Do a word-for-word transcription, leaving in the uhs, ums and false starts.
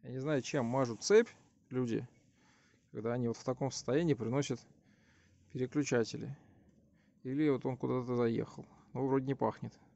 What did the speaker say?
Я не знаю, чем мажут цепь люди, когда они вот в таком состоянии приносят переключатели. Или вот он куда-то заехал. Но вроде не пахнет.